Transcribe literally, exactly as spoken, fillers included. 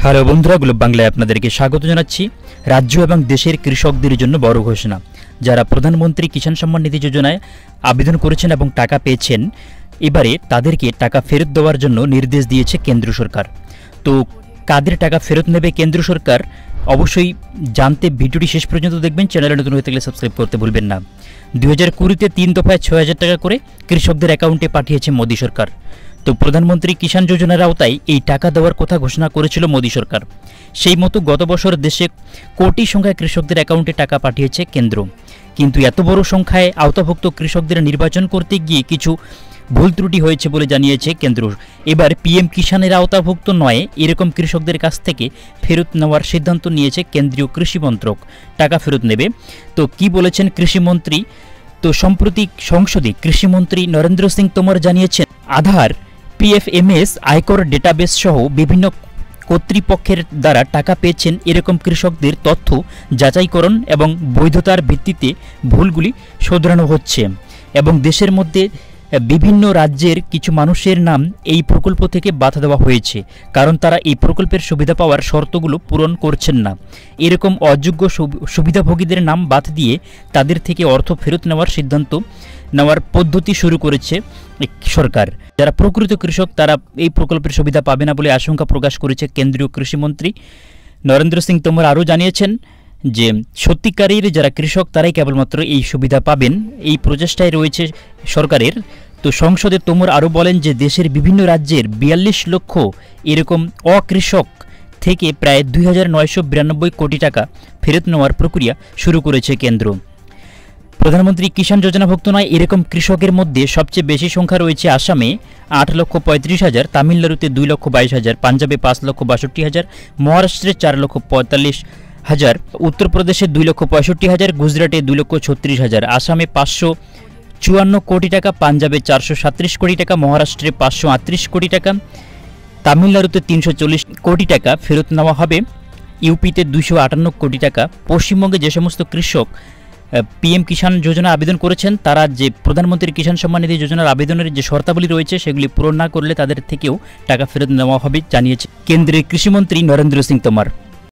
Hello বন্ধুরা, globe বাংলায় আপনাদেরকে স্বাগত জানাচ্ছি। রাজ্য এবং দেশের কৃষকদের জন্য বড় ঘোষণা। যারা প্রধানমন্ত্রী কিষাণ সম্মান নিধি যোজনায় আবেদন করেছেন এবং টাকা পেয়েছেন, এবারে তাদেরকে টাকা ফেরত দেওয়ার জন্য নির্দেশ দিয়েছে কেন্দ্র সরকার। তো কাদের টাকা ফেরত নেবে কেন্দ্র সরকার, অবশ্যই জানতে ভিডিওটি শেষ পর্যন্ত দেখবেন। চ্যানেলে নতুন হয়ে থাকলে সাবস্ক্রাইব করতে ভুলবেন না। দুই হাজার কুড়িতে তিন দফায় ছয় হাজার টাকা করে কৃষকদের অ্যাকাউন্টে পাঠিয়েছে মোদী সরকার। তো প্রধানমন্ত্রী কিষাণ যোজনার আওতায় এই টাকা দেওয়ার কথা ঘোষণা করেছিল মোদী সরকার। সেই মতো গত বছর দেশে কোটি সংখ্যায় কৃষকদের অ্যাকাউন্টে টাকা পাঠিয়েছে কেন্দ্র। কিন্তু এত বড় সংখ্যায় আওতাভুক্ত কৃষকদের নির্বাচন করতে গিয়ে কিছু ভুল ত্রুটি হয়েছে বলে জানিয়েছে কেন্দ্র। এবার পিএম কিষাণের আওতাভুক্ত নয় এরকম কৃষকদের কাছ থেকে ফেরত নেওয়ার সিদ্ধান্ত নিয়েছে কেন্দ্রীয় কৃষি মন্ত্রক। টাকা ফেরত নেবে। তো কি বলেছেন কৃষিমন্ত্রী? তো সম্প্রতি সংসদে কৃষিমন্ত্রী নরেন্দ্র সিং তোমর জানিয়েছেন, আধার, পিএফএমএস, আয়কর ডেটাবেস সহ বিভিন্ন কর্তৃপক্ষের দ্বারা টাকা পেয়েছেন এরকম কৃষকদের তথ্য যাচাইকরণ এবং বৈধতার ভিত্তিতে ভুলগুলি শোধরানো হচ্ছে এবং দেশের মধ্যে বিভিন্ন রাজ্যের কিছু মানুষের নাম এই প্রকল্প থেকে বাধা দেওয়া হয়েছে, কারণ তারা এই প্রকল্পের সুবিধা পাওয়ার শর্তগুলো পূরণ করছেন না। এরকম অযোগ্য সুবিধাভোগীদের নাম বাদ দিয়ে তাদের থেকে অর্থ ফেরত নেওয়ার সিদ্ধান্ত নেওয়ার পদ্ধতি শুরু করেছে সরকার। যারা প্রকৃত কৃষক তারা এই প্রকল্পের সুবিধা পাবে না বলে আশঙ্কা প্রকাশ করেছে কেন্দ্রীয় কৃষিমন্ত্রী নরেন্দ্র সিং তোমর। আরও জানিয়েছেন যে সত্যিকারের যারা কৃষক তারাই কেবলমাত্র এই সুবিধা পাবেন, এই প্রচেষ্টায় রয়েছে সরকারের। তো সংসদে তোমর আরও বলেন যে দেশের বিভিন্ন রাজ্যের বিয়াল্লিশ লক্ষ এরকম অকৃষক থেকে প্রায় দুই হাজার নয়শো বিরানব্বই কোটি টাকা ফেরত নেওয়ার প্রক্রিয়া শুরু করেছে কেন্দ্র। প্রধানমন্ত্রী কিষাণ যোজনাভুক্ত নয় এরকম কৃষকের মধ্যে সবচেয়ে বেশি সংখ্যা রয়েছে আসামে আট লক্ষ পঁয়ত্রিশ হাজার, তামিলনাড়ুতে দুই লক্ষ বাইশ হাজার, পাঞ্জাবে পাঁচ লক্ষ বাষট্টি হাজার, মহারাষ্ট্রে চার লক্ষ পঁয়তাল্লিশ হাজার, উত্তরপ্রদেশে দুই লক্ষ পঁয়ষট্টি হাজার, গুজরাটে দুই লক্ষ ছত্রিশ হাজার, আসামে পাঁচশো চুয়ান্ন কোটি টাকা, পাঞ্জাবে চারশো সাতত্রিশ কোটি টাকা, মহারাষ্ট্রে পাঁচশো আটত্রিশ কোটি টাকা, তামিলনাড়ুতে তিনশো চল্লিশ কোটি টাকা ফেরত নেওয়া হবে, ইউপিতে দুইশো আটান্ন কোটি টাকা। পশ্চিমবঙ্গে যে সমস্ত কৃষক পিএম কিষাণ যোজনা আবেদন করেছেন তারা যে প্রধানমন্ত্রী কিষাণ সম্মান নিধি যোজনার আবেদনের যে শর্তাবলী রয়েছে সেগুলি পূরণ না করলে তাদের থেকেও টাকা ফেরত নেওয়া হবে জানিয়েছে কেন্দ্রের কৃষিমন্ত্রী নরেন্দ্র সিং তোমর।